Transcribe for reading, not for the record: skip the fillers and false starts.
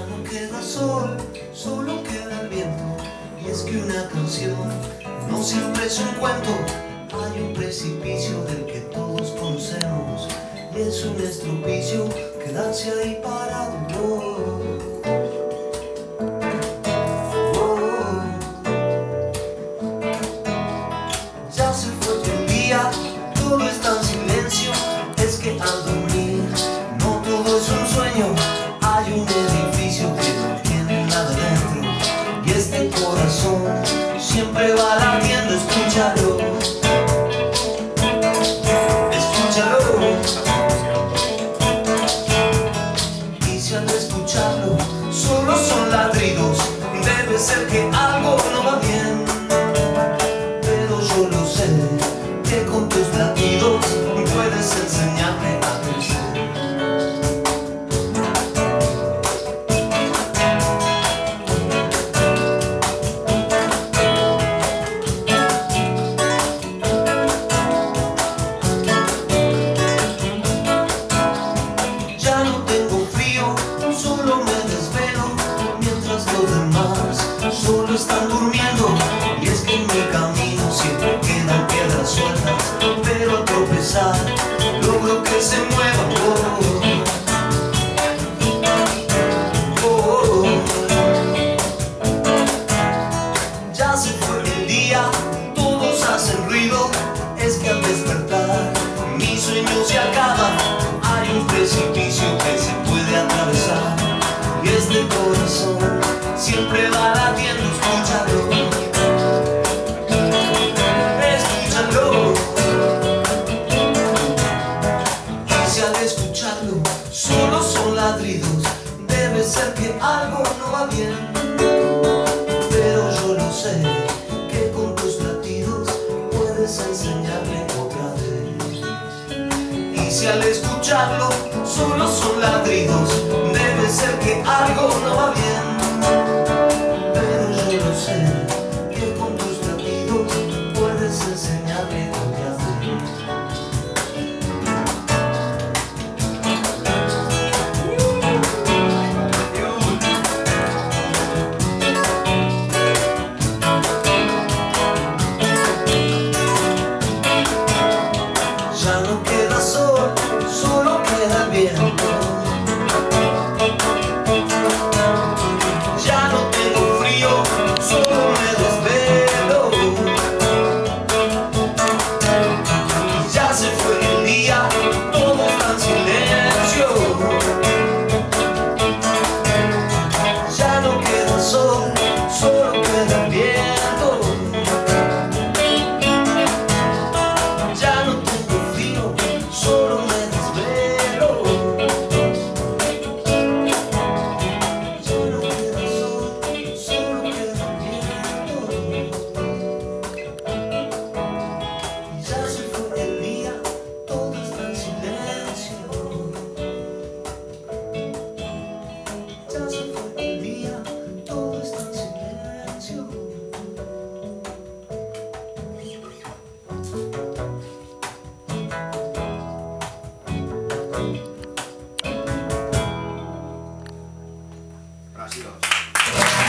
no queda sol, solo queda el viento. Y es que una canción no siempre es un cuento. Hay un precipicio del que todos conocemos, y es un estropicio quedarse ahí parado. Ya se fue el día, todo está en silencio. Es que al dormir no todo es un sueño. Hay un edificio que no tiene nada dentro, y este corazón siempre va latiendo. Escúchalo, escúchalo. Y si al escucharlo solo son ladridos, debe ser que algo no va bien. Pero yo lo sé, que con tus latidos puedes enseñarme a crecer. Ya no tengo frío, solo me desvelo, mientras los demás solo están durmiendo. Y es que en mi camino siempre quedan piedras sueltas, pero al tropezar logro que se muevan. Ya se fue el día, todos hacen ruido. Es que al despertar mi sueño se acaba. Hay un precipicio que se puede atravesar, y este corazón siempre va latiendo. Escúchalo, escúchalo. Y si al escucharlo solo son ladridos, debe ser que algo no va bien. Pero yo lo sé, que con tus latidos puedes enseñarme otra vez. Y si al escucharlo solo son ladridos, debe ser que algo no va bien. Pero yo lo sé, que con tus latidos puedes enseñarme otra vez. Ya no queda sol, solo queda el viento. Ya no tengo frío, solo me desvelo. Ya se fue el día, todo está en silencio. Ya no queda sol, solo queda el viento. Ya no tengo frío, solo me desvelo. Ya no queda sol, solo queda viento. Y ya se fue el día, todo está en silencio. Ya se fue el día, todo está en silencio. Gracias.